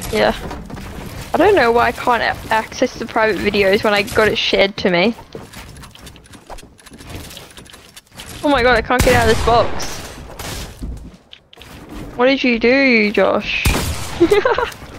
Yeah. I don't know why I can't access the private videos when I got it shared to me. Oh my god, I can't get out of this box. What did you do, Josh?